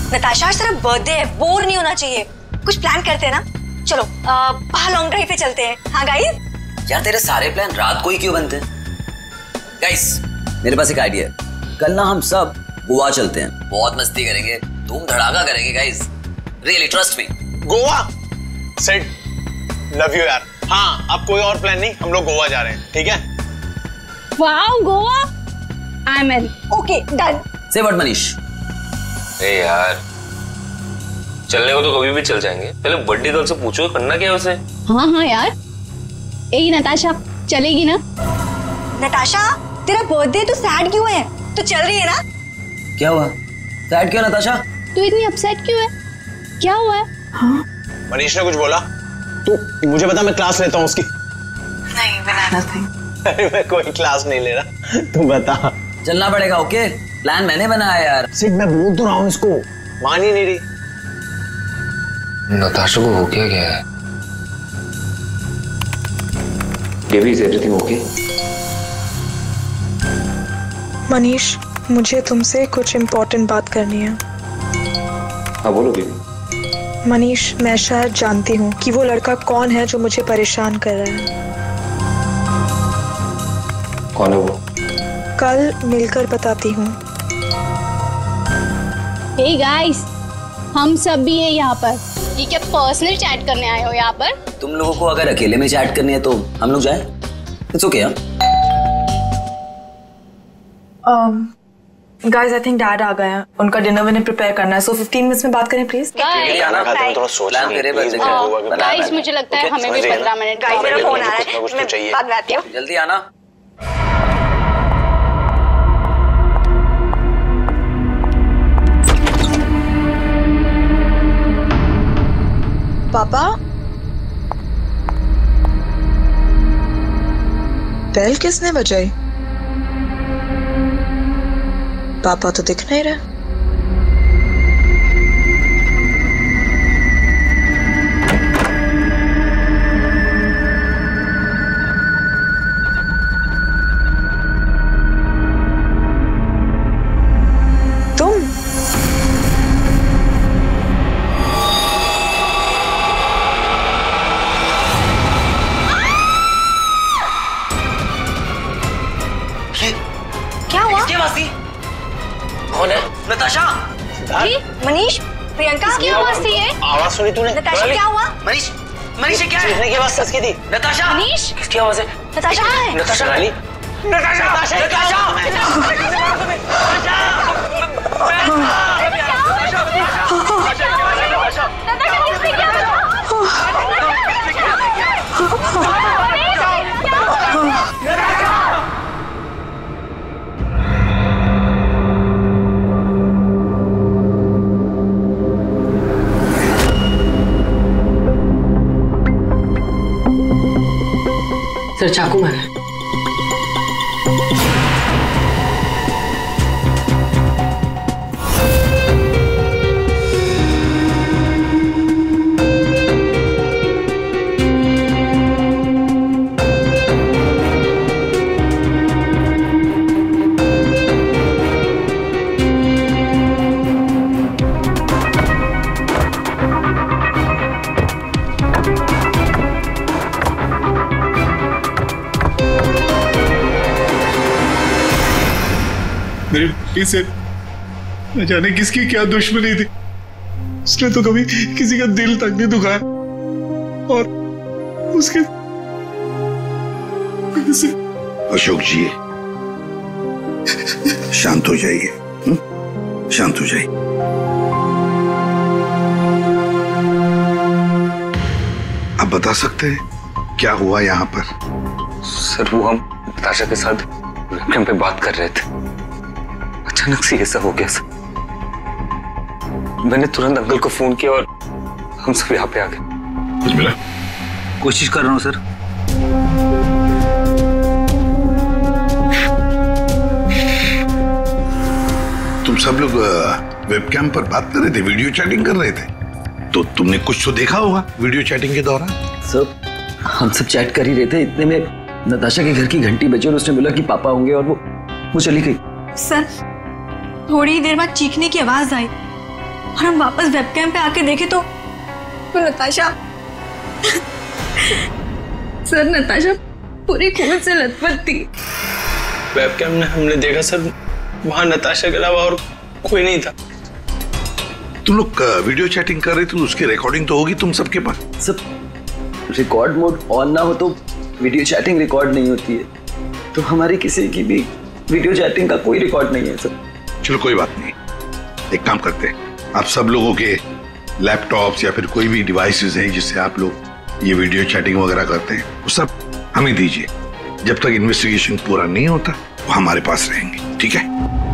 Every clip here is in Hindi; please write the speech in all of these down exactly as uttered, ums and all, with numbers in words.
नताशा आज तेरा बर्थडे है, बोर नहीं होना चाहिए। कुछ प्लान करते हैं ना। चलो बाहर लॉन्ग ड्राइव पे चलते हैं। हाँ गाइस। यार तेरे सारे प्लान रात को ही क्यों बनते हैं? गाइस मेरे पास एक आइडिया है। कल ना हम सब गोवा चलते हैं, बहुत मस्ती करेंगे, धूम धड़ाका करेंगे guys. Really trust me. Goa set, love you यार। हाँ अब कोई और प्लान नहीं, हम लोग गोवा जा रहे हैं, ठीक है? Wow Goa, I am in. Okay done. Say what Manish? ए यार चलने को तो कभी भी चल जाएंगे, पहले बर्थडे गर्ल से पूछो करना क्या है उसे। हाँ हाँ यार, ए नताशा चलेगी ना? नताशा तेरा बर्थडे तो सैड क्यों है? तो चल रही है ना? क्या हुआ? सैड क्यों नताशा? तू इतनी अपसेट क्यों है? क्या हुआ है? हाँ? मनीष ने कुछ बोला? तू मुझे बता, मैं क्लास लेता हूँ उसकी। नहीं बनाना था। अरे मैं कोई क्लास नहीं ले रहा, तू बता। चलना पड़ेगा। ओके प्लान मैंने बनाया यार। सिर्फ मैं बोल तो रहा हूँ इसको, मान ही नहीं रही। नताशा को हो क्या गया है? Devi, is everything okay? Manish मुझे तुमसे कुछ इम्पोर्टेंट बात करनी है। हाँ बोलो बेबी। मनीष मैं शायद जानती हूँ कि वो लड़का कौन है जो मुझे परेशान कर रहा है। कौन है वो? कल मिलकर बताती हूँ। हे गाइस, हम सब भी हैं यहाँ पर। ये क्या पर्सनल चैट करने आए हो यहाँ पर? तुम लोगों को अगर अकेले में चैट करनी है तो हम लोग जाए। It's okay. Guys I think dad आ गए हैं, उनका डिनर विनर प्रिपेयर करना है, सो फिफ्टीन मिनट्स में बात करें प्लीज। गाइस मुझे लगता है हमें भी पंद्रह मिनट। गाइस मेरा फोन आ रहा है, मैं बाद में आती हूँ। जल्दी आना। पापा बेल किसने बजाई? पापा तो दिख नहीं रहे। तुम क्या हुआ? कौन है? नताशा। जी मनीष, प्रियंका की आवाज थी ये? आवाज सुनी तूने? नताशा क्या हुआ? मनीष, मनीष क्या है? चीखने की आवाज सच की थी। नताशा। मनीष किसकी आवाज है? नताशा कहाँ है? नताशा। रानी। नताशा। नताशा। सर चाकू मारा है। मेरे भाई से न जाने किसकी क्या दुश्मनी थी, उसने तो कभी किसी का दिल तक नहीं दुखाया और उसके से... अशोक जी शांत हो जाइए, शांत हो जाइए। आप बता सकते हैं क्या हुआ यहाँ पर? सर वो हम नताशा के साथ वेबकैम पे बात कर रहे थे, अचानक से ये सब हो गया सर। मैंने तुरंत अंकल को फोन किया और हम सब यहाँ पे आ गए। कुछ मिला? कोशिश कर रहा हूँ सर। तुम सब लोग वेबकैम पर बात कर रहे थे, वीडियो चैटिंग कर रहे थे, तो तुमने कुछ तो देखा होगा वीडियो चैटिंग के दौरान। सर हम सब चैट कर ही रहे थे, इतने में नताशा के घर की घंटी बजी और उसने बोला कि पापा होंगे और वो वो चली गई। सर थोड़ी देर बाद चीखने की आवाज आई और हम वापस वेबकैम पे आके देखे तो तो नताशा सर नताशा पूरी खून से लथपथ थी। वेबकैम में हमने देखा सर, वहां नताशा के अलावा और कोई नहीं था। तुम लोग वीडियो चैटिंग कर रहे थे, उसकी रिकॉर्डिंग तो होगी तुम सबके पास। सब रिकॉर्ड मोड ऑन ना हो तो वीडियो चैटिंग रिकॉर्ड नहीं होती है, तो हमारी किसी की भी वीडियो चैटिंग का कोई रिकॉर्ड नहीं है सर। चलो कोई बात नहीं, एक काम करते हैं, आप सब लोगों के लैपटॉप्स या फिर कोई भी डिवाइसेस हैं जिससे आप लोग ये वीडियो चैटिंग वगैरह करते हैं, वो सब हमें दीजिए। जब तक इन्वेस्टिगेशन पूरा नहीं होता वो हमारे पास रहेंगे, ठीक है?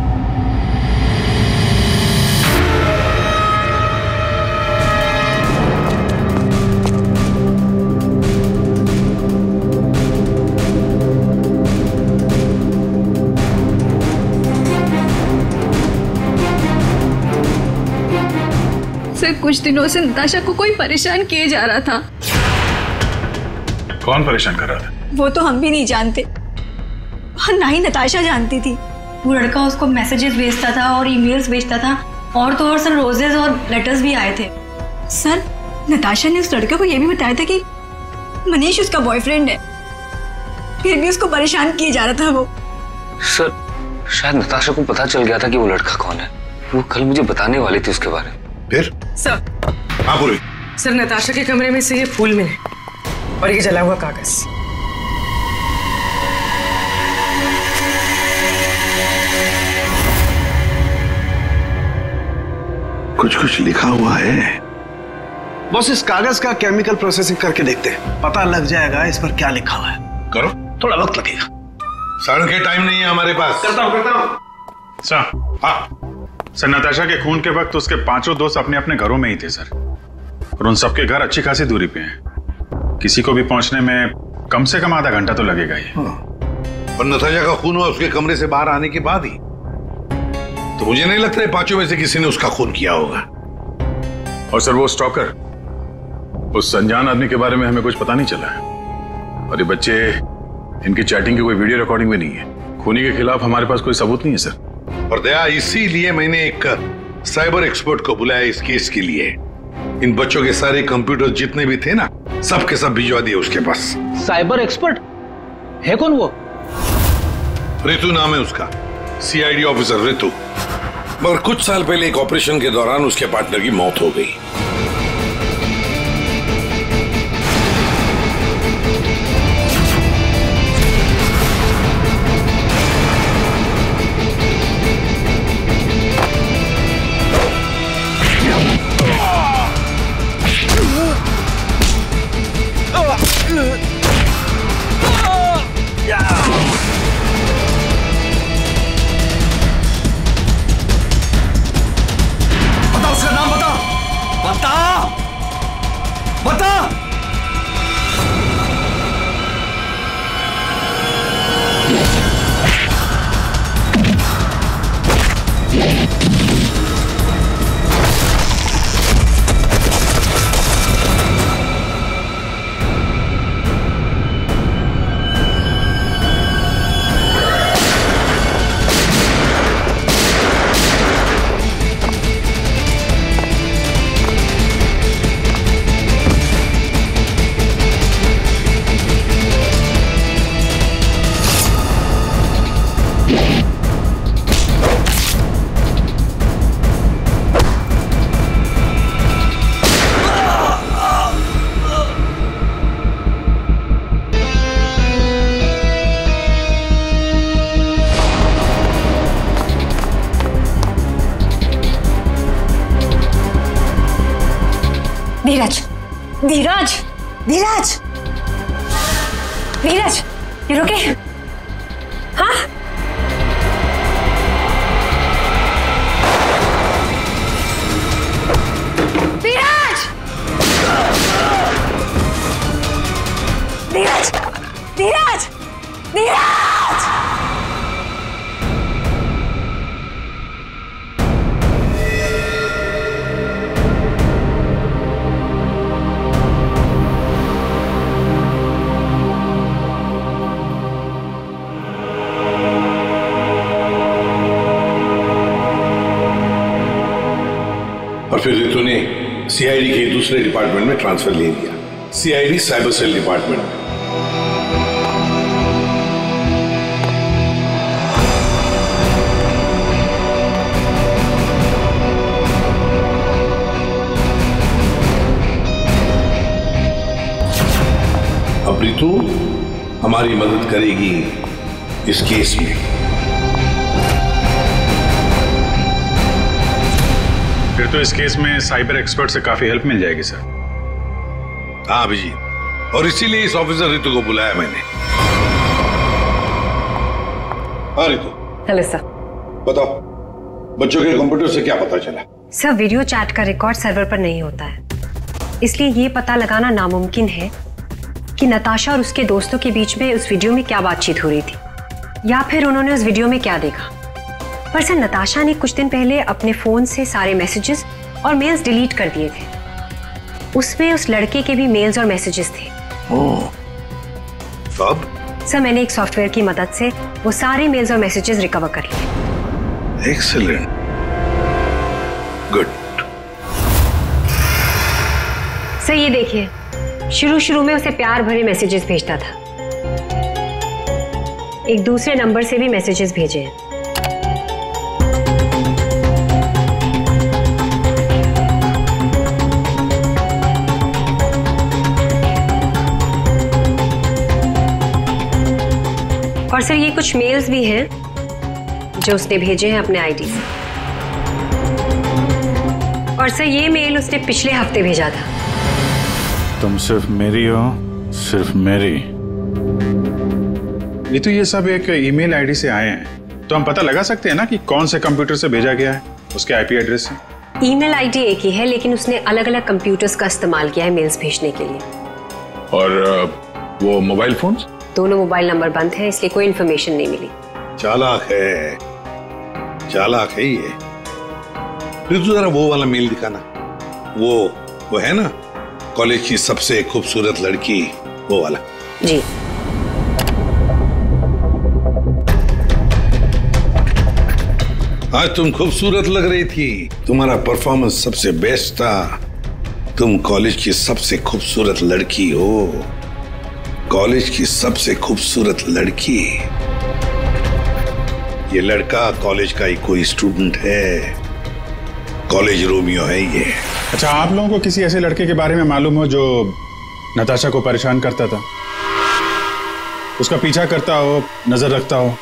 सर कुछ दिनों से नताशा को कोई परेशान किए जा रहा था। कौन परेशान कर रहा था? वो तो हम भी नहीं जानते और ना ही नताशा जानती थी। वो लड़का उसको मैसेजेस भेजता था और ईमेल्स भेजता था, और तो और सर रोजेस और लेटर्स भी आए थे। सर नताशा ने उस लड़के को ये भी बताया था कि मनीष उसका बॉयफ्रेंड है, फिर भी उसको परेशान किए जा रहा था वो। सर शायद नताशा को पता चल गया था कि वो लड़का कौन है, वो कल मुझे बताने वाली थी उसके बारे में। फिर सर हाँ बोलिए। सर नताशा के कमरे में से ये फूल मिले और ये जला हुआ कागज। कुछ कुछ लिखा हुआ है। बस इस कागज का केमिकल प्रोसेसिंग करके देखते हैं, पता लग जाएगा इस पर क्या लिखा हुआ है। करो, थोड़ा वक्त लगेगा। सारण के टाइम नहीं है हमारे पास। करता हूँ करता हूँ सर। हाँ सर, नताशा के खून के वक्त उसके पांचों दोस्त अपने अपने घरों में ही थे सर, और उन सबके घर अच्छी खासी दूरी पे हैं। किसी को भी पहुंचने में कम से कम आधा घंटा तो लगेगा ही। हाँ। और नताशा का खून हुआ उसके कमरे से बाहर आने के बाद ही, तो मुझे नहीं लगता है पांचों में से किसी ने उसका खून किया होगा। और सर वो स्टॉकर, उस अनजान आदमी के बारे में हमें कुछ पता नहीं चला है, और ये बच्चे, इनकी चैटिंग की कोई वीडियो रिकॉर्डिंग भी नहीं है। खूनी के खिलाफ हमारे पास कोई सबूत नहीं है सर। और दया, इसीलिए मैंने एक साइबर एक्सपर्ट को बुलाया इस केस के लिए। इन बच्चों के सारे कंप्यूटर जितने भी थे ना, सब के सब भिजवा दिए उसके पास। साइबर एक्सपर्ट है कौन वो? ऋतु नाम है उसका, सी आई डी ऑफिसर ऋतु। मगर कुछ साल पहले एक ऑपरेशन के दौरान उसके पार्टनर की मौत हो गई। धीरज, धीरज, धीरज, धीरज, ये रुके? हाँ? धीरज, धीरज, धीरज, धीरज। और फिर रितु ने सीआईडी के दूसरे डिपार्टमेंट में ट्रांसफर ले लिया, सीआईडी साइबर सेल डिपार्टमेंट में। अब रितु हमारी मदद करेगी इस केस में। फिर तो इस केस में साइबर एक्सपर्ट से काफी हेल्प मिल जाएगी सर। हाँ अभिजीत, और इसीलिए इस ऑफिसर रितु को बुलाया मैंने। हाँ रितु। Hello sir. बताओ, बच्चों के कंप्यूटर से क्या पता चला? सर, वीडियो चैट का रिकॉर्ड सर्वर पर नहीं होता है, इसलिए ये पता लगाना नामुमकिन है कि नताशा और उसके दोस्तों के बीच में उस वीडियो में क्या बातचीत हो रही थी, या फिर उन्होंने उस वीडियो में क्या देखा। पर सर, नताशा ने कुछ दिन पहले अपने फोन से सारे मैसेजेस और मेल्स डिलीट कर दिए थे। उसमें उस लड़के के भी मेल्स और मैसेजेस थे। ओह, तब? सर, मैंने एक सॉफ्टवेयर की मदद से वो सारे मेल्स और मैसेजेस रिकवर कर लिए। Excellent, good. सर ये देखिए, शुरू शुरू में उसे प्यार भरे मैसेजेस भेजता था। एक दूसरे नंबर से भी मैसेजेस भेजे हैं। और सर, ये कुछ मेल्स भी हैं जो उसने भेजे हैं अपने आईडी से। और सर, ये मेल उसने पिछले हफ्ते भेजा था। तुम सिर्फ मेरी हो, सिर्फ मेरी। ये तो ये सब एक ईमेल आईडी से आए हैं, तो हम पता लगा सकते हैं ना कि कौन से कंप्यूटर से भेजा गया है, उसके आईपी एड्रेस से। ईमेल आईडी एक ही है, लेकिन उसने अलग अलग कंप्यूटर्स का इस्तेमाल किया है मेल्स भेजने के लिए। और वो मोबाइल फोन्स? दोनों मोबाइल नंबर बंद है, इसलिए कोई इन्फॉर्मेशन नहीं मिली। चालाक है, चालाक है ये। फिर तो जरा वो वाला मेल दिखाना। वो वो है ना, कॉलेज की सबसे खूबसूरत लड़की, वो वाला। जी। आज तुम खूबसूरत लग रही थी, तुम्हारा परफॉर्मेंस सबसे बेस्ट था। तुम कॉलेज की सबसे खूबसूरत लड़की हो, कॉलेज की सबसे खूबसूरत लड़की। ये लड़का कॉलेज का ही कोई स्टूडेंट है, कॉलेज रोमियो है ये। अच्छा, आप लोगों को किसी ऐसे लड़के के बारे में मालूम हो जो नताशा को परेशान करता था, उसका पीछा करता हो, नजर रखता हो?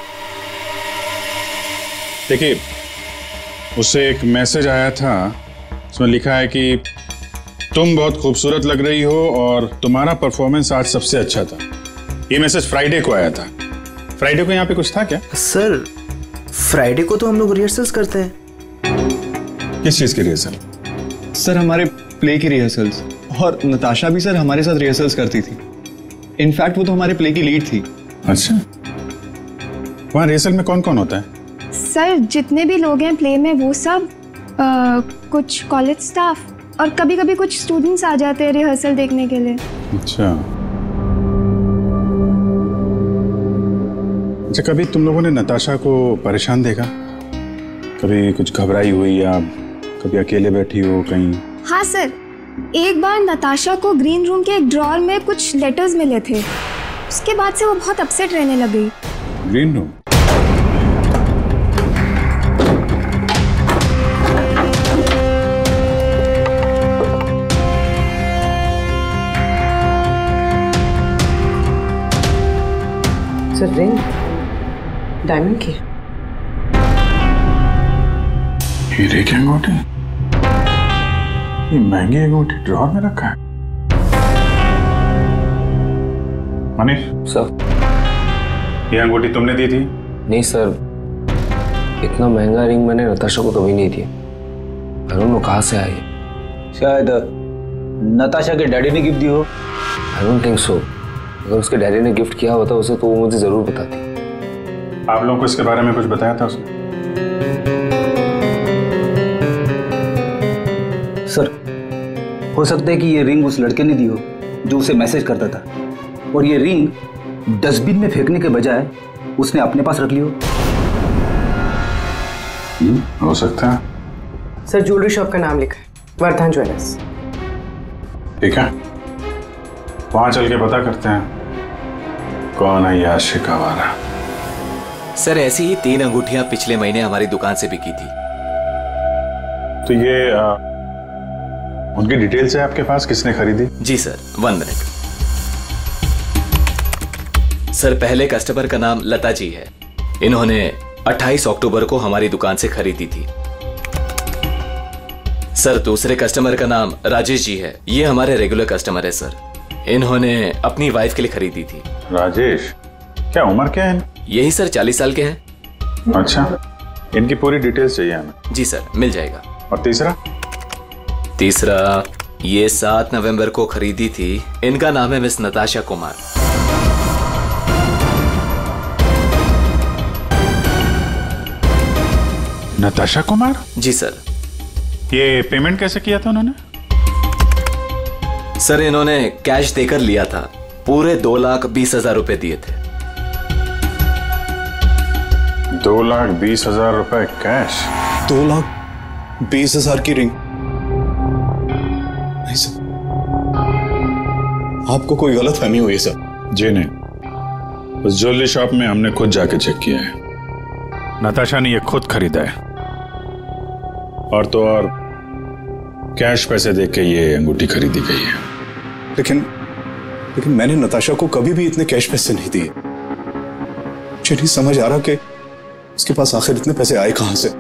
देखिए, उससे एक मैसेज आया था, उसमें लिखा है कि तुम बहुत खूबसूरत लग रही हो और तुम्हारा परफॉर्मेंस आज सबसे अच्छा था। ये मैसेज फ्राइडे को आया था। फ्राइडे को यहाँ पे कुछ था क्या? सर, फ्राइडे को तो हम लोग रिहर्सल्स करते हैं। किस चीज की रिहर्सल? सर, हमारे प्ले की रिहर्सल्स। और नताशा भी सर हमारे साथ रिहर्सल्स करती थी। इनफैक्ट वो तो हमारे प्ले की लीड थी। अच्छा, वहाँ रिहर्सल में कौन कौन होता है? सर, जितने भी लोग हैं प्ले में, वो सब आ, कुछ कॉलेज स्टाफ और कभी कभी कुछ स्टूडेंट्स आ जाते हैं रिहर्सल देखने के लिए। अच्छा अच्छा, कभी तुम लोगों ने नताशा को परेशान देखा? कभी कुछ घबराई हुई या कभी अकेले बैठी हो कहीं? हाँ सर, एक बार नताशा को ग्रीन रूम के एक ड्रॉअर में कुछ लेटर्स मिले थे। उसके बाद से वो बहुत अपसेट रहने लगी। Green room? Sir, ring diamond की। हीरे की अंगूठी? ये महंगी अंगूठी ड्रॉअर में रखा है? मनीष सर, ये अंगूठी तुमने दी थी? नहीं सर, इतना महंगा रिंग मैंने नताशा को कभी नहीं दिया। आई डोंट नो कहाँ से आई। शायद नताशा के डैडी ने गिफ्ट दी हो। I don't think so. अगर उसके डैडी ने गिफ्ट किया होता उसे तो वो मुझे जरूर बताती। आप लोगों को इसके बारे में कुछ बताया था उसने? सर, हो सकता है कि ये रिंग उस लड़के ने दी हो जो उसे मैसेज करता था, और ये रिंग डस्टबिन में फेंकने के बजाय उसने अपने पास रख ली हो। हो सकता है। सर, ज्वेलरी शॉप का नाम लिखा है। वर्धन ज्वेलर्स। ठीक है, वहां चल के पता करते हैं कौन है ये आशिक आवारा। सर ऐसी ही तीन अंगूठियां पिछले महीने हमारी दुकान से बिकी थी। तो ये आ, उनकी डिटेल्स है आपके पास, किसने खरीदी? जी सर, वन मिनट। सर पहले कस्टमर का नाम लता जी है। इन्होंने अट्ठाईस अक्टूबर को हमारी दुकान से खरीदी थी। सर दूसरे कस्टमर का नाम राजेश जी है। ये हमारे रेगुलर कस्टमर है सर। इन्होंने अपनी वाइफ के लिए खरीदी थी। राजेश, क्या उम्र क्या है? यही सर चालीस साल के हैं। अच्छा, इनकी पूरी डिटेल्स चाहिए हमें। जी सर, मिल जाएगा। और तीसरा? तीसरा ये सात नवंबर को खरीदी थी। इनका नाम है मिस नताशा कुमार। नताशा कुमार? जी सर। ये पेमेंट कैसे किया था उन्होंने? सर इन्होंने कैश देकर लिया था। पूरे दो लाख बीस हजार रुपए दिए थे। दो लाख बीस हजार रुपए कैश? दो लाख बीस हजार की रिंग? नहीं सर, आपको कोई गलत फहमी हुई है सर। जी नहीं, उस ज्वेलरी शॉप में हमने खुद जाके चेक किया है। नताशा ने ये खुद खरीदा है, और तो और कैश पैसे देके के ये अंगूठी खरीदी गई है। लेकिन लेकिन मैंने नताशा को कभी भी इतने कैश पैसे नहीं दिए। मुझे नहीं समझ आ रहा कि उसके पास आखिर इतने पैसे आए कहां से।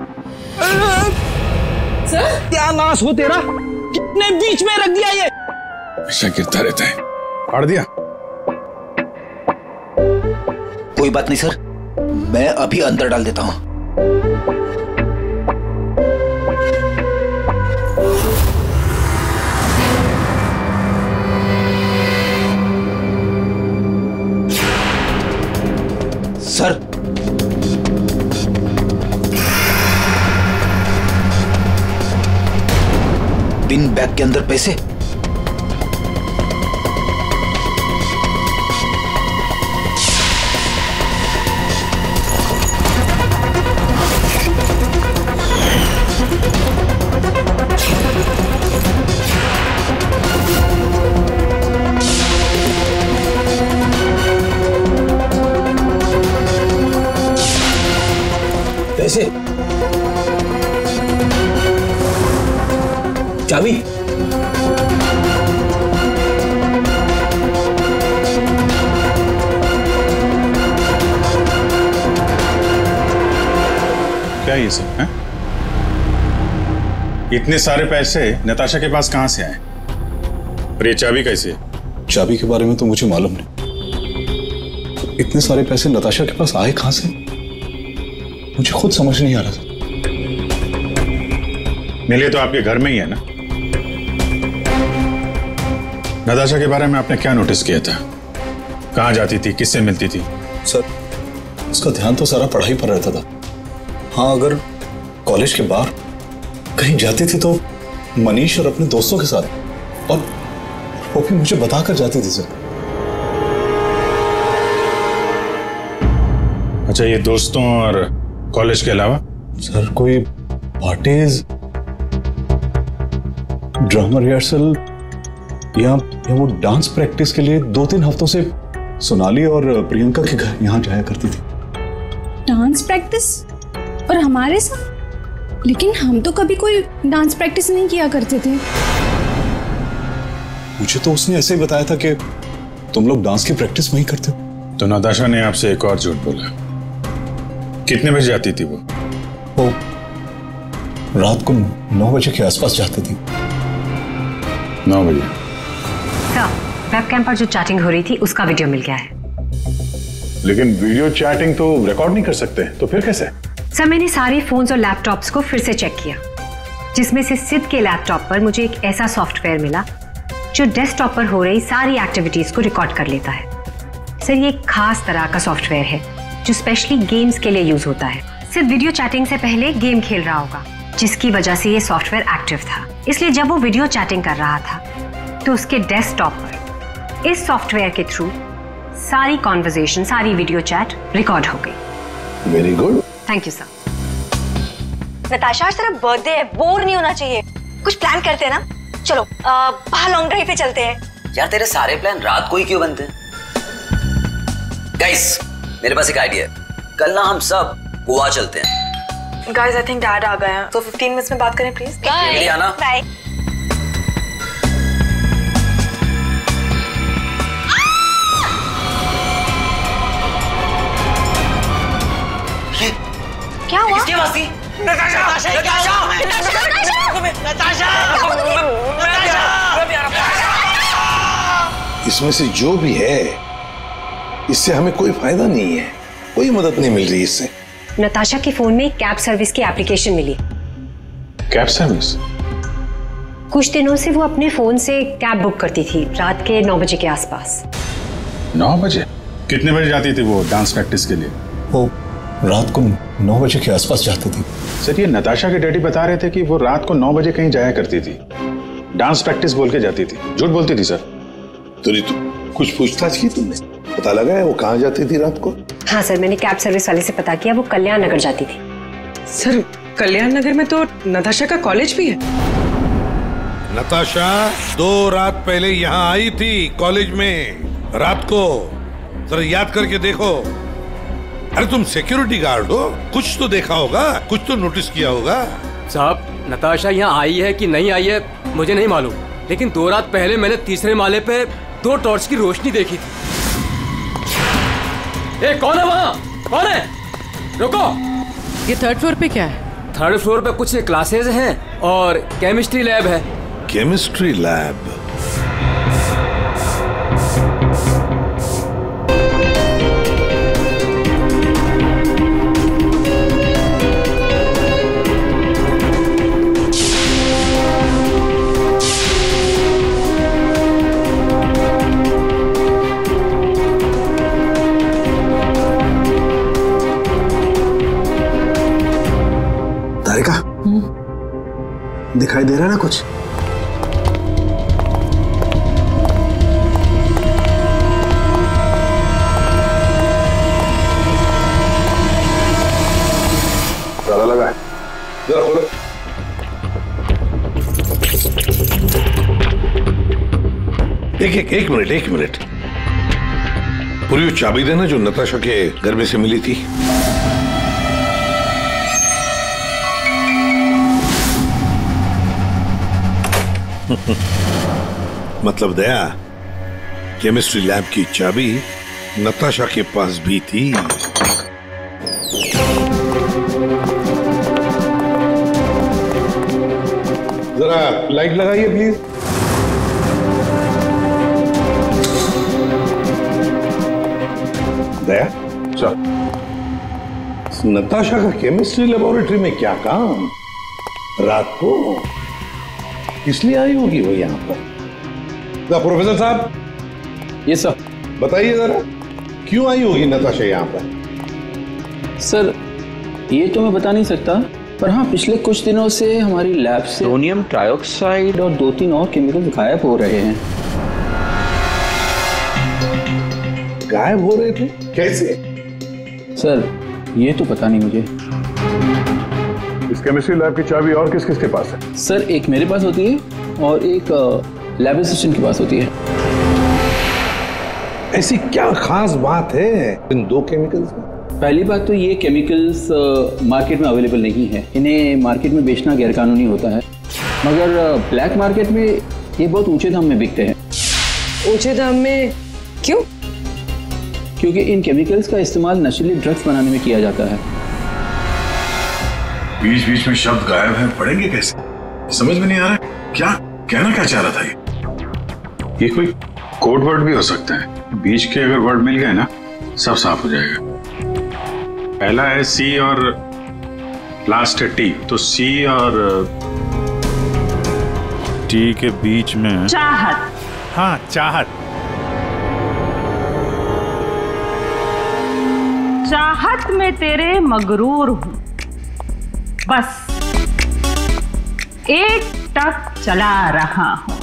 सर क्या नाश हो तेरा, कितने बीच में रख दिया ये। ऐसा गिरता रहता है, फाड़ दिया। कोई बात नहीं सर, मैं अभी अंदर डाल देता हूं। सर पिन बैग के अंदर पैसे। पैसे, चाबी, क्या ये सब है? इतने सारे पैसे नताशा के पास कहां से आए? और ये चाबी कैसे है? चाबी के बारे में तो मुझे मालूम नहीं। इतने सारे पैसे नताशा के पास आए कहां से, मुझे खुद समझ नहीं आ रहा था। मिले तो आपके घर में ही है ना? नताशा के बारे में आपने क्या नोटिस किया था? कहां जाती थी, किससे मिलती थी? सर उसका ध्यान तो सारा पढ़ाई पर रहता था। हाँ, अगर कॉलेज के बाहर कहीं जाती थी तो मनीष और अपने दोस्तों के साथ, और वो भी मुझे बताकर जाती थी सर। अच्छा, ये दोस्तों और कॉलेज के अलावा? सर कोई पार्टीज, ड्रामा रिहर्सल, या, या वो डांस प्रैक्टिस के लिए दो तीन हफ्तों से सोनाली और प्रियंका के घर यहाँ जाया करती थी। Dance practice? और हमारे साथ? लेकिन हम तो कभी कोई डांस प्रैक्टिस नहीं किया करते थे। मुझे तो उसने ऐसे ही बताया था कि तुम लोग डांस की प्रैक्टिस वहीं करते हो। तो नताशा ने आपसे एक और झूठ बोला। कितने बजे जाती थी वो? वो रात को नौ बजे के आसपास जाती थी। नौ बजे? सर, वेबकैम पर जो चैटिंग हो रही थी उसका वीडियो मिल गया है। लेकिन वीडियो चैटिंग तो रिकॉर्ड नहीं कर सकते, तो फिर कैसे? सर मैंने सारे फोन्स और लैपटॉप्स को फिर से चेक किया, जिसमें से सिद के लैपटॉप पर मुझे एक ऐसा सॉफ्टवेयर मिला जो डेस्कटॉप पर हो रही सारी एक्टिविटीज को रिकॉर्ड कर लेता है। सर ये एक खास तरह का सॉफ्टवेयर है जो स्पेशली गेम्स के लिए यूज होता है। सिर्फ वीडियो चैटिंग से पहले गेम खेल रहा होगा, जिसकी वजह से ये सॉफ्टवेयर एक्टिव था। इसलिए जब वो वीडियो चैटिंग कर रहा था तो उसके डेस्कटॉप पर इस सॉफ्टवेयर के थ्रू सारी कॉन्वर्सेशन, सारी वीडियो चैट रिकॉर्ड हो गई। Very good, thank you sir. Natasha आज तेरा बर्थडे है, बोर नहीं होना चाहिए। कुछ प्लान करते हैं ना। चलो आ, बाहर लॉन्ग ड्राइव पे चलते हैं। यार तेरे सारे प्लान रात को ही क्यों बनते हैं? गाइस मेरे पास एक आइडिया है, कल ना हम सब गोवा चलते हैं। गाइस आई थिंक डैड आ गए हैं, तो फिफ्टीन मिनट्स में बात करें प्लीज। बाय आना। बाय। क्या हुआ? किसकी आवाज थी? नताशा! नताशा! नताशा! इसमें से जो भी है इससे हमें कोई फायदा नहीं है, कोई मदद नहीं मिल रही इससे। नताशा के फोन में कैब सर्विस की एप्लीकेशन मिली। Cab service? कुछ दिनों से वो अपने फोन से कैब बुक करती थी रात के नौ बजे के आसपास। नौ बजे? कितने बजे जाती थी वो डांस प्रैक्टिस के लिए? वो रात को नौ बजे के आसपास जाती थी। सर ये नताशा के डैडी बता रहे थे कि वो रात को नौ बजे कहीं जाया करती थी, डांस प्रैक्टिस बोल के जाती थी। झूठ बोलती थी सर? तो तू कुछ पूछताछ की तुमने? पता लगा है वो कहाँ जाती थी रात को? हाँ सर, मैंने कैब सर्विस वाले से पता किया, वो कल्याण नगर जाती थी। सर कल्याण नगर में तो नताशा का कॉलेज भी है। नताशा दो रात पहले यहाँ आई थी कॉलेज में रात को, जरा याद करके देखो। अरे तुम सिक्योरिटी गार्ड हो, कुछ तो देखा होगा, कुछ तो नोटिस किया होगा। साहब नताशा यहाँ आई है कि नहीं आई है मुझे नहीं मालूम, लेकिन दो रात पहले मैंने तीसरे माले पे दो टॉर्च की रोशनी देखी थी। ए, कौन है वहाँ? कौन है? रुको। ये थर्ड फ्लोर पे क्या है? थर्ड फ्लोर पे कुछ क्लासेज हैं और केमिस्ट्री लैब है। Chemistry lab? दिखाई दे रहा है ना कुछ? ताला लगा है, जरा खोलो। एक एक एक मिनट एक मिनट पूरी वो चाबी देना जो नताशा के घर में से मिली थी। मतलब दया, केमिस्ट्री लैब की चाबी नताशा के पास भी थी। जरा लाइट लगाइए प्लीज। दया सर, नताशा का केमिस्ट्री लेबोरेटरी में क्या काम? रात को इसलिए आई होगी वो यहाँ पर। प्रोफेसर साहब। ये सर बताइए जरा, क्यों आई होगी नताशा यहाँ पर? सर ये तो मैं बता नहीं सकता, पर हाँ पिछले कुछ दिनों से हमारी लैब से सोडियम ट्राइऑक्साइड और दो तीन और केमिकल गायब हो रहे हैं। गायब हो रहे थे? कैसे? सर ये तो पता नहीं मुझे। इस केमिस्ट्री लैब की चाबी और किस किस के पास है? सर एक मेरे पास होती है और एक लैब असिस्टेंट के पास होती है। ऐसी क्या खास बात है इन दो केमिकल्स में? पहली बात तो ये केमिकल्स मार्केट में अवेलेबल नहीं है, इन्हें मार्केट में बेचना गैरकानूनी होता है, मगर ब्लैक मार्केट में ये बहुत ऊंचे दाम में बिकते हैं। ऊंचे दाम में क्यों? क्योंकि इन केमिकल्स का इस्तेमाल नशीली ड्रग्स बनाने में किया जाता है। बीच बीच में शब्द गायब हैं, पढ़ेंगे कैसे? समझ में नहीं आ रहा क्या कहना क्या चाह रहा था ये? ये कोई कोड वर्ड भी हो सकता है, बीच के अगर वर्ड मिल गए ना सब साफ हो जाएगा। पहला है सी और लास्ट है टी, तो सी और टी के बीच में चाहत। हाँ चाहत। चाहत में तेरे मगरूर हूं, बस एक टक चला रहा हूं।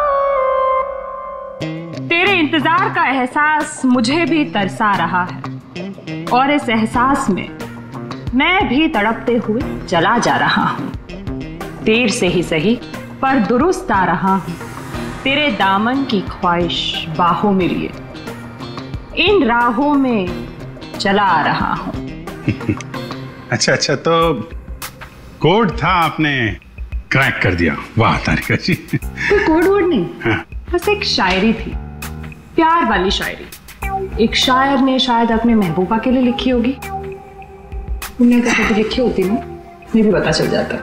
तेरे इंतजार का एहसास मुझे भी तरसा रहा है। और इस एहसास में मैं भी तड़पते हुए चला जा रहा हूं। देर से ही सही पर दुरुस्त आ रहा हूं, तेरे दामन की ख्वाहिश बाहों में लिए इन राहों में चला आ रहा हूं। अच्छा अच्छा, तो कोड था, आपने क्रैक कर दिया। वाह तारिका जी। कोई कोड वोड नहीं, हाँ। बस एक शायरी थी, प्यार वाली शायरी। एक शायर ने शायद अपने महबूबा के लिए लिखी होगी। तुमने अगर कभी लिखी होती ना, मुझे भी पता चल जाता।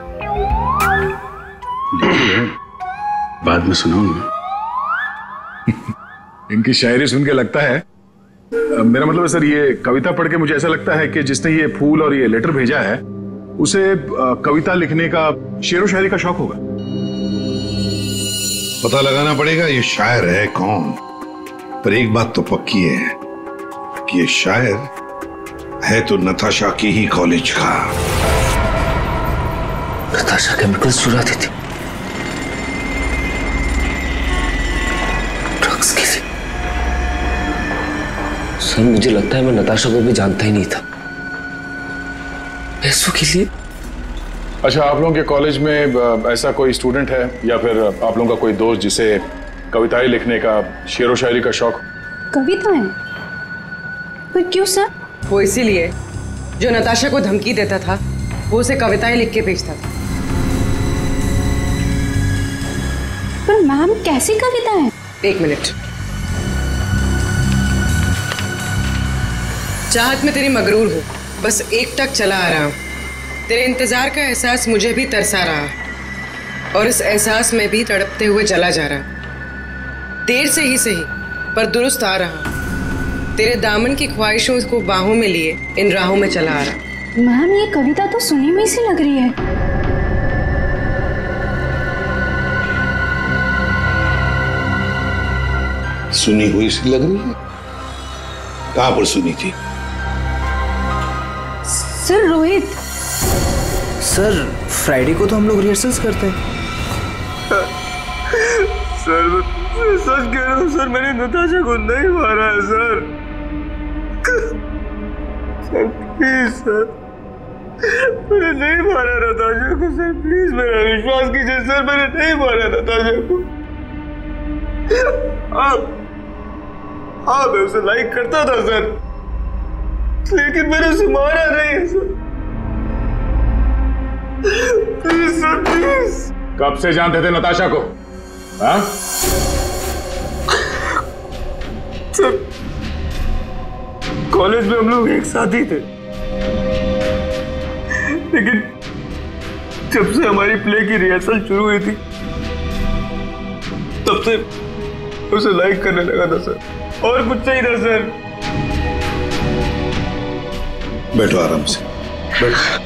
बाद में सुनाऊंगा। इनकी शायरी सुन के लगता है, मेरा मतलब है सर, ये कविता पढ़ के मुझे ऐसा लगता है कि जिसने ये फूल और ये लेटर भेजा है उसे कविता लिखने का, शेरो शायरी का शौक होगा। पता लगाना पड़ेगा ये शायर है कौन। पर एक बात तो पक्की है कि ये शायर है तो नताशा के ही कॉलेज का। नताशा केमिकल्स चुराती थी ड्रग्स के लिए। सर मुझे लगता है मैं नताशा को भी जानता ही नहीं था। पैसों के लिए। अच्छा, आप लोगों के कॉलेज में ऐसा कोई स्टूडेंट है या फिर आप लोगों का कोई दोस्त जिसे कविताएं लिखने का, शेरो शायरी का शौक? कविताएं? पर क्यों सर? वो इसीलिए जो नताशा को धमकी देता था वो उसे कविताएं लिख के भेजता था। पर मैम कैसी कविताएं? एक मिनट। चाहत में तेरी मगरूर हो, बस एक टक चला आ रहा हूं। तेरे इंतजार का एहसास मुझे भी तरसा रहा और इस एहसास में भी तड़पते हुए चला जा रहा। देर से ही सही पर दुरुस्त आ रहा। तेरे दामन की ख्वाहिशों को बाहों में लिए इन राहों में चला आ रहा। मैम ये कविता तो सुनी हुई सी लग रही है। सुनी हुई सी लग रही है? कहां पर सुनी थी? सर रोहित। सर फ्राइडे को तो हम लोग रिहर्सल्स करते हैं। सर सच कह रहा हूँ सर, मैंने नताशा को नहीं मारा है सर। सर प्लीज सर, मैंने नहीं मारा नताशा को सर, प्लीज मेरा विश्वास कीजिए सर, मैंने नहीं मारा नताशा को। आप हाँ मैं उसे लाइक करता था सर, लेकिन मैंने उसे मारा नहीं है सर। Please sir please. कब से जानते थे नताशा को? हाँ? सर कॉलेज में हम लोग एक साथ ही थे, लेकिन जब से हमारी प्ले की रिहर्सल शुरू हुई थी तब से उसे लाइक करने लगा था सर, और कुछ नहीं था सर। बैठो आराम से, बैठो।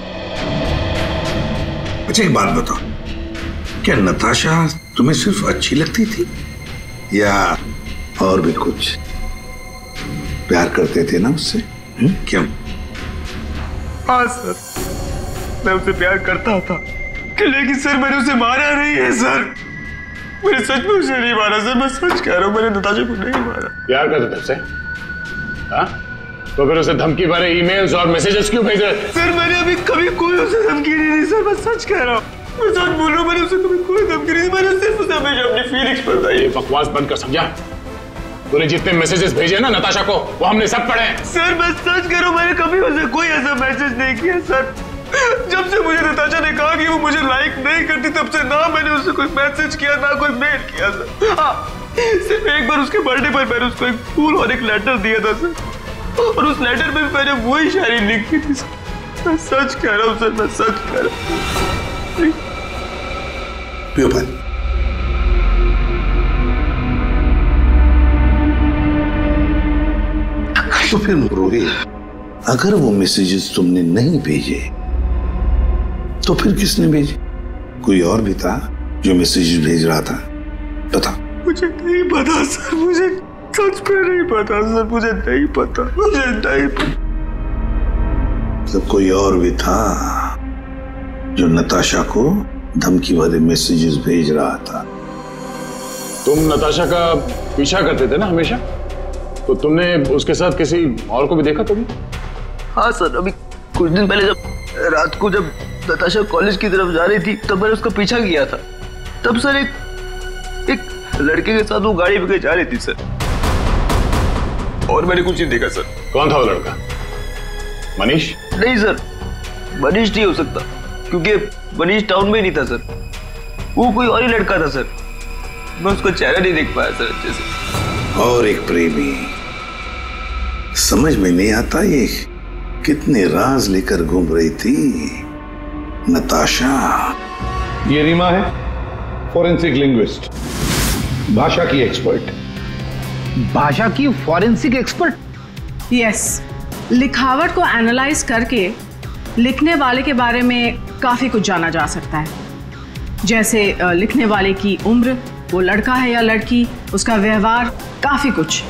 अच्छा एक बात बताओ, क्या नताशा तुम्हें सिर्फ अच्छी लगती थी या और भी कुछ? प्यार करते थे ना उससे? क्यों? हाँ सर, मैं उसे प्यार करता था, लेकिन सर मैंने उसे मारा नहीं है सर। मैंने सच में उसे नहीं मारा सर, मैं सच कह रहा हूँ, मैंने नताशा को नहीं मारा। प्यार करते थे उससे? हाँ? तो फिर उसे धमकी भरे ईमेल्स और मैसेजेस क्यों भेज रहे? सर मैंने अभी कभी कोई उसे धमकी नहीं दी सर, मैं सच कह रहा हूँ, मैं सच बोल रहा हूँ, मैंने उसे कभी कोई धमकी नहीं दी, मैंने सिर्फ उसे हमेशा अपनी फीलिंग्स बताई। बकवास बंद कर, समझा? तूने जितने मैसेजेस भेजे ना नताशा को, वो हमने सब पढ़े हैं। सर मैं सच कह रहा हूँ, मैंने कभी उसे कोई ऐसा मैसेज नहीं किया सर। जब से मुझे नताशा ने कहा कि वो मुझे लाइक नहीं करती, तब से ना मैंने उससे कोई मैसेज किया ना कोई मेल किया सर। हाँ, सिर्फ एक बार उसके बर्थडे पर मैंने उसको एक फूल और एक लेटर दिया था सर, और उस लेटर में मैंने वही शायरी लिखी थी सर। मैं सच कह रहा हूँ सर, मैं सच कह रहा हूँ। पियो पानी। तो फिर रोहित, अगर वो मैसेजेस तुमने नहीं भेजे तो फिर किसने भेजे? कोई और भी था जो मैसेजेस भेज रहा था? बता। मुझे नहीं पता सर, मुझे सच में नहीं पता सर, मुझे नहीं पता, मुझे नहीं पता। तो कोई और भी था जो नताशा को धमकी भरे मैसेजेस भेज रहा था? तुम नताशा का पीछा करते थे ना हमेशा, तो तुमने उसके साथ किसी और को भी देखा कभी? हाँ सर, अभी कुछ दिन पहले जब रात को जब नताशा कॉलेज की तरफ जा रही थी तब मैंने उसका पीछा किया था। तब सर एक एक लड़के के साथ वो गाड़ी पे जा रही थी सर, और मैंने कुछ नहीं देखा सर। कौन था वो लड़का? मनीष? नहीं सर, मनीष नहीं हो सकता, क्योंकि मनीष टाउन में नहीं था सर, वो कोई और ही लड़का था सर। मैं उसका चेहरा नहीं देख पाया सर अच्छे से। और एक प्रेमी, समझ में नहीं आता ये कितने राज लेकर घूम रही थी नताशा। ये रीमा है, फॉरेंसिक लिंग्विस्ट, भाषा की एक्सपर्ट। भाषा की फॉरेंसिक एक्सपर्ट? यस, लिखावट को एनालाइज करके लिखने वाले के बारे में काफी कुछ जाना जा सकता है, जैसे लिखने वाले की उम्र, वो लड़का है या लड़की, उसका व्यवहार, काफी कुछ।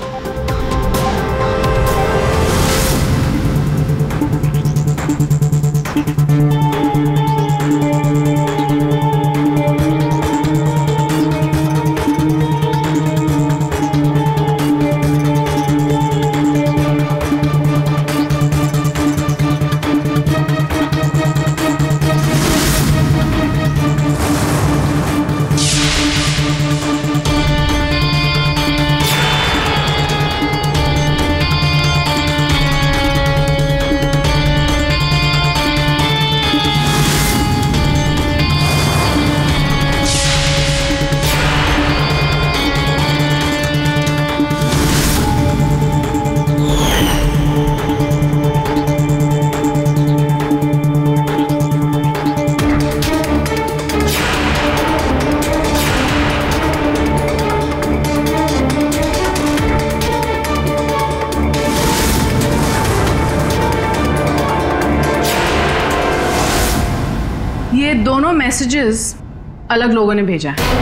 दोनों मैसेजेस अलग लोगों ने भेजा है।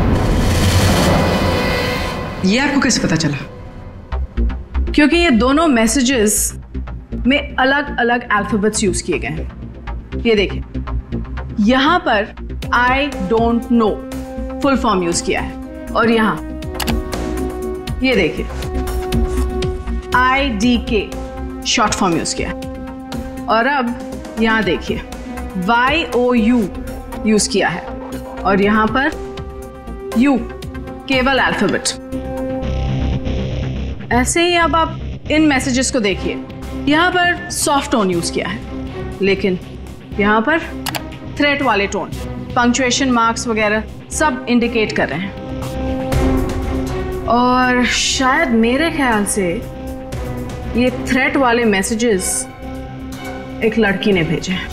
ये आपको कैसे पता चला? क्योंकि ये दोनों मैसेजेस में अलग अलग अल्फाबेट्स यूज किए गए हैं। ये देखिए, यहां पर I don't know full form use किया है, और यहां ये देखिए आई डी के शॉर्ट फॉर्म यूज किया है, और अब यहां देखिए वाई ओ यू यूज किया है, और यहां पर यू केवल अल्फाबेट। ऐसे ही अब आप इन मैसेजेस को देखिए, यहां पर सॉफ्ट टोन यूज किया है, लेकिन यहां पर थ्रेट वाले टोन, पंक्चुएशन मार्क्स वगैरह सब इंडिकेट कर रहे हैं। और शायद मेरे ख्याल से ये थ्रेट वाले मैसेजेस एक लड़की ने भेजे हैं।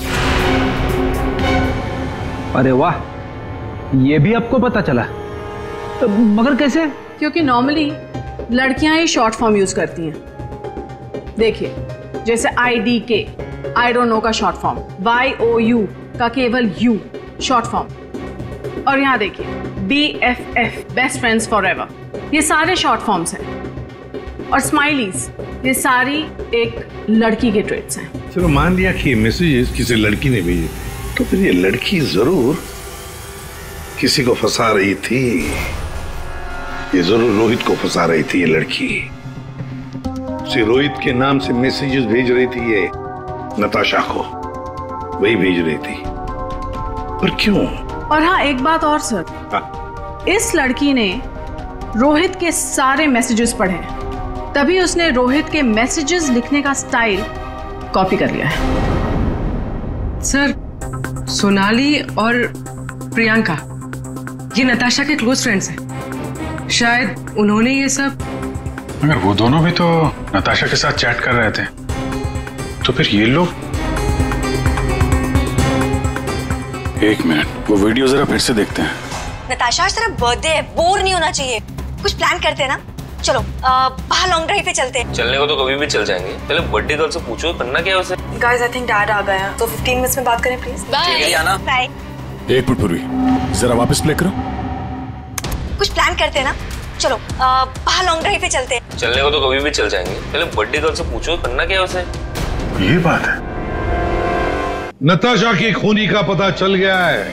अरे वाह, ये भी आपको पता चला? तो मगर कैसे? क्योंकि नॉर्मली लड़कियां ही शॉर्ट फॉर्म यूज करती हैं। देखिए, जैसे आई डी के, आई डोंट नो का short form, Y O U का केवल यू शॉर्ट फॉर्म, और यहाँ देखिए B F F best friends forever, ये सारे शॉर्ट फॉर्म्स हैं। और स्माइलीज, ये सारी एक लड़की के ट्रेट्स हैं। चलो मान लिया कि ये मैसेजेस किसी लड़की ने भेजे थे, तो फिर ये लड़की जरूर किसी को फंसा रही थी। ये जरूर रोहित को फंसा रही थी ये लड़की। उसे रोहित के नाम से मैसेजेस भेज रही थी ये नताशा को, वही भेज रही थी। पर क्यों? और हाँ, एक बात और सर, हाँ। इस लड़की ने रोहित के सारे मैसेजेस पढ़े, तभी उसने रोहित के मैसेजेस लिखने का स्टाइल कॉपी कर लिया है। सर, सोनाली और प्रियंका ये नताशा के क्लोज फ्रेंड्स हैं, शायद उन्होंने ये सब। मगर वो दोनों भी तो नताशा के साथ चैट कर रहे थे, तो फिर ये लोग। एक मिनट, वो वीडियो जरा फिर से देखते हैं। नताशा, आज तेरा बर्थडे है, बोर नहीं होना चाहिए, कुछ प्लान करते हैं ना। चलो बाहर लॉन्ग ड्राइव पे चलते हैं। चलने को तो कभी भी चल जाएंगे, पहले बर्थडे गर्ल से पूछो करना क्या है उसे। गाइस, आई थिंक डैड आ गए हैं, तो फिफ्टीन मिनट्स में बात करें प्लीज। Bye bye. एक मिनट पूर्वी, जरा वापस प्ले करो। कुछ प्लान करते हैं ना। चलो बाहर लॉन्ग ड्राइव पे चलते हैं। चलने को तो कभी भी चल जाएंगे, पहले बर्थडे गर्ल से पूछो करना क्या है उसे। ये बात है। नताशा की खूनी का पता चल गया है,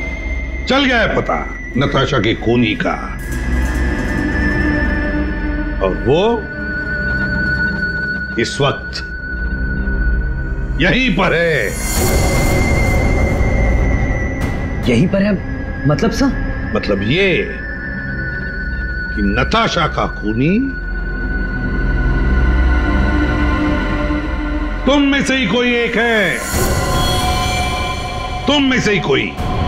चल गया है पता नताशा की खूनी का। और वो इस वक्त यहीं पर है। यहीं पर है मतलब सर? मतलब ये कि नताशा का खूनी तुम में से ही कोई एक है। तुम में से ही कोई।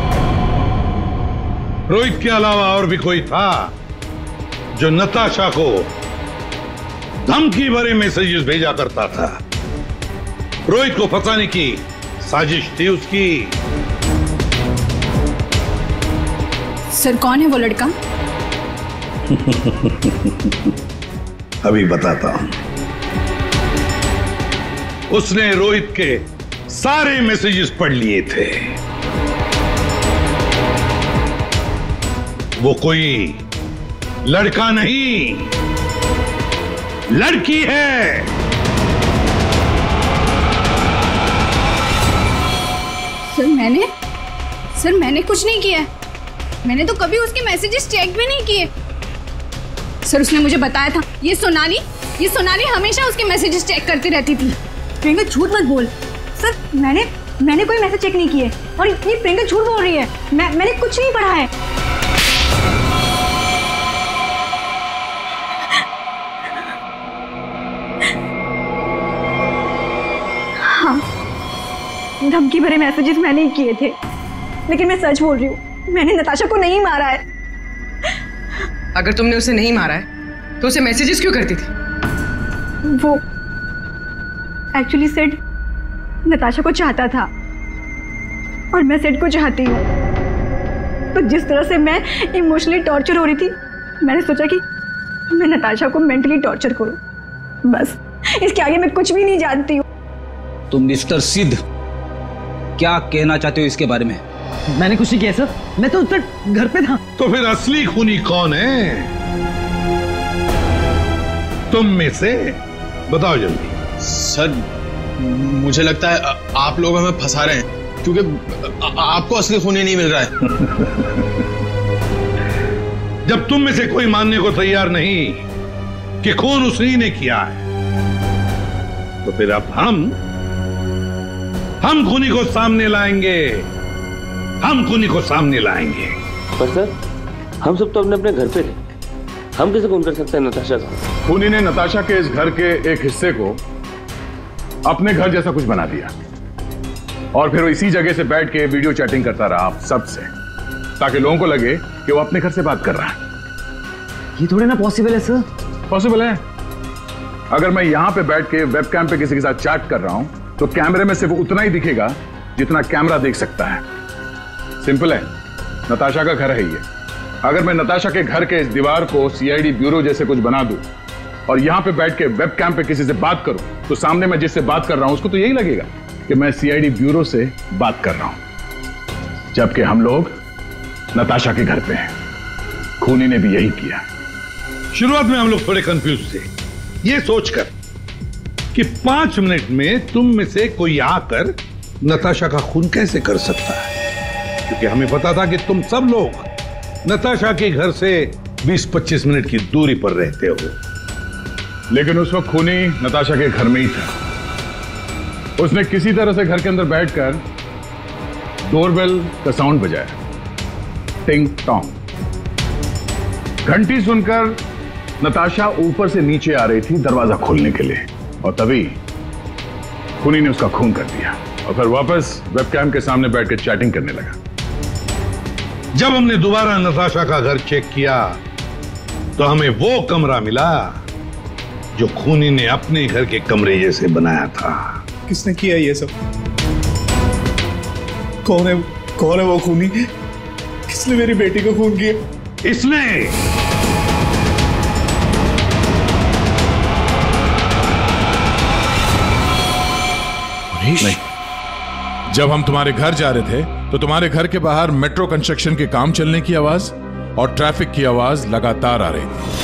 रोहित के अलावा और भी कोई था जो नताशा को धमकी भरे मैसेजेस भेजा करता था। रोहित को फंसाने की साजिश थी उसकी। सर कौन है वो लड़का? अभी बताता हूं। उसने रोहित के सारे मैसेजेस पढ़ लिए थे। वो कोई लड़का नहीं, लड़की है। सर मैंने सर मैंने कुछ नहीं किया। मैंने तो कभी उसके मैसेजेस चेक भी नहीं किए। सर उसने मुझे बताया था, ये सोनाली ये सोनाली हमेशा उसके मैसेजेस चेक करती रहती थी। प्रियंका झूठ मत बोल। सर मैंने मैंने कोई मैसेज चेक नहीं किए और ये प्रियंका झूठ बोल रही है। मैं मैंने कुछ नहीं पढ़ा है। हाँ, धमकी भरे मैसेजेस मैंने ही किए थे, लेकिन मैं सच बोल रही हूँ, मैंने नताशा को नहीं मारा है। अगर तुमने उसे नहीं मारा है तो उसे मैसेजेस क्यों करती थी? वो एक्चुअली सेड नताशा को चाहता था और मैं सेड को चाहती हूँ। तो जिस तरह से मैं इमोशनली टॉर्चर हो रही थी, मैंने सोचा कि मैं नताशा को मेंटली टॉर्चर करूँ। बस इसके आगे मैं कुछ भी नहीं जानती हूँ। तुम मिस्टर सिद्ध क्या कहना चाहते हो इसके बारे में? मैंने कुछ नहीं किया सर, मैं तो उतर घर पे था। तो फिर असली खूनी कौन है? तुम में से बताओ जल्दी। सर मुझे लगता है आप लोग हमें फंसा रहे हैं, क्योंकि आपको असली खूनी नहीं मिल रहा है। जब तुम में से कोई मानने को तैयार नहीं कि खून उसी ने किया है, तो फिर अब हम हम खूनी को सामने लाएंगे। हम खूनी को सामने लाएंगे। पर सर हम सब तो अपने अपने घर पे थे, हम कैसे खून कर सकते हैं नताशा का? खूनी ने नताशा के इस घर के एक हिस्से को अपने घर जैसा कुछ बना दिया और फिर वो इसी जगह से बैठ के वीडियो चैटिंग करता रहा आप सब से, ताकि लोगों को लगे कि वो अपने घर से बात कर रहा है। ये थोड़े ना पॉसिबल है सर। पॉसिबल है। अगर मैं यहां पे बैठ के वेबकैम पे किसी के साथ चैट कर रहा हूं तो कैमरे में सिर्फ उतना ही दिखेगा जितना कैमरा देख सकता है। सिंपल है, नताशा का घर है ये। अगर मैं नताशा के घर के इस दीवार को सी आई डी ब्यूरो जैसे कुछ बना दूं और यहां पे बैठ के वेबकैम पे किसी से बात करूं, तो सामने मैं जिससे बात कर रहा हूं उसको तो यही लगेगा कि मैं सी आई डी ब्यूरो से बात कर रहा हूं, जबकि हम लोग नताशा के घर पे हैं। खूनी ने भी यही किया। शुरुआत में हम लोग थोड़े कंफ्यूज थे, ये सोचकर कि पांच मिनट में तुम में से कोई आकर नताशा का खून कैसे कर सकता है, क्योंकि हमें पता था कि तुम सब लोग नताशा के घर से बीस पच्चीस मिनट की दूरी पर रहते हो। लेकिन उस वक्त खूनी नताशा के घर में ही था। उसने किसी तरह से घर के अंदर बैठकर डोरबेल का साउंड बजाया, टिंग टोंग। घंटी सुनकर नताशा ऊपर से नीचे आ रही थी दरवाजा खोलने के लिए, और तभी खूनी ने उसका खून कर दिया और फिर वापस वेबकैम के सामने बैठकर चैटिंग करने लगा। जब हमने दोबारा नताशा का घर चेक किया तो हमें वो कमरा मिला जो खूनी ने अपने घर के कमरे जैसे बनाया था। किसने किया ये सब? कौन है कौन है वो खूनी? किसने मेरी बेटी को खून किया? इसने। नहीं। जब हम तुम्हारे घर जा रहे थे तो तुम्हारे घर के बाहर मेट्रो कंस्ट्रक्शन के काम चलने की आवाज और ट्रैफिक की आवाज लगातार आ रही थी।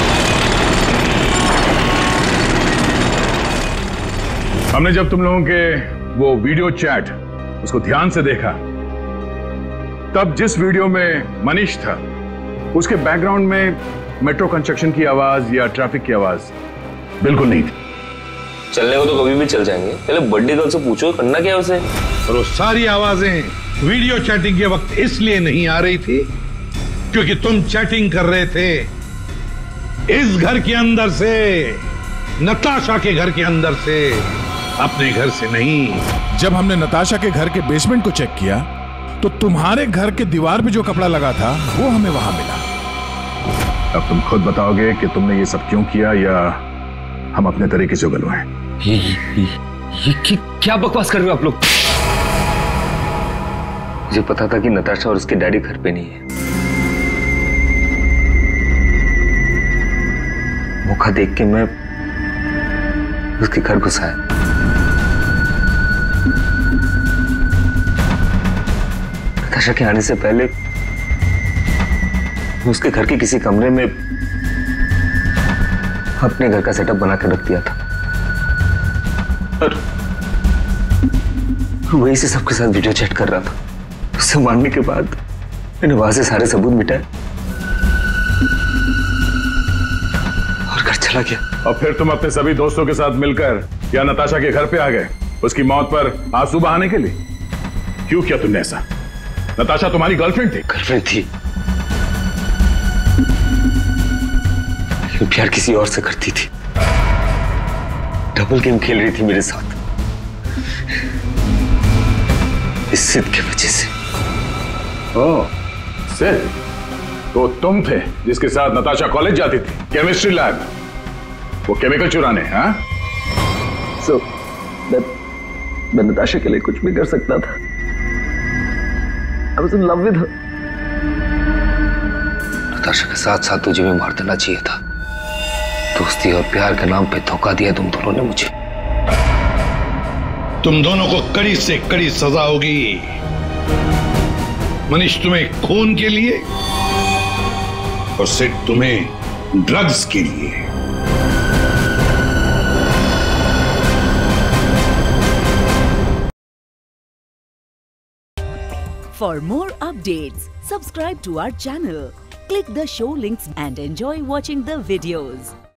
हमने जब तुम लोगों के वो वीडियो चैट उसको ध्यान से देखा, तब जिस वीडियो में मनीष था उसके बैकग्राउंड में मेट्रो कंस्ट्रक्शन की आवाज या ट्रैफिक की आवाज बिल्कुल नहीं थी। चलने को तो कभी भी चल जाएंगे, पहले बर्थडे गर्ल से पूछो करना क्या उसे। और वो सारी आवाजें वीडियो चैटिंग के वक्त इसलिए नहीं आ रही थी क्योंकि तुम चैटिंग कर रहे थे इस घर के अंदर से, नताशा के घर के अंदर से, अपने घर से नहीं। जब हमने नताशा के घर के बेसमेंट को चेक किया तो तुम्हारे घर के दीवार पे जो कपड़ा लगा था वो हमें वहां मिला। अब तुम खुद बताओगे कि तुमने ये सब क्यों किया या हम अपने तरीके से उगलवाएं? ये, ये, ये क्या बकवास कर रहे हो आप लोग? मुझे पता था कि नताशा और उसके डैडी घर पे नहीं है। मौका देख के मैं उसके घर घुस आया। नताशा के आने से पहले मैं उसके घर के किसी कमरे में अपने घर का सेटअप बना कर रख दिया था और वहीं से सबके साथ वीडियो चैट कर रहा था। उससे मारने के बाद मैंने वहां से सारे सबूत मिटाए और घर चला गया। और फिर तुम अपने सभी दोस्तों के साथ मिलकर या नताशा के घर पे आ गए उसकी मौत पर आंसू बहाने के लिए। क्यों किया तुमने ऐसा? नताशा तुम्हारी गर्लफ्रेंड थी। गर्लफ्रेंड थी, लेकिन प्यार किसी और से करती थी। डबल गेम खेल रही थी मेरे साथ, इस सिद्ध की वजह से। ओह, सिद्ध? तो तुम थे जिसके साथ नताशा कॉलेज जाती थी, केमिस्ट्री लैब, वो केमिकल चुराने? हाँ? सो मैं मैं नताशा के लिए कुछ भी कर सकता था। I was in love with her. Natasha के साथ साथ तुझे भी मार देना चाहिए था। दोस्ती और प्यार के नाम पे धोखा दिया तुम दोनों ने मुझे। तुम दोनों को कड़ी से कड़ी सजा होगी। मनीष तुम्हें खून के लिए और सिड तुम्हें ड्रग्स के लिए। For more updates, subscribe to our channel, click the show links and enjoy watching the videos.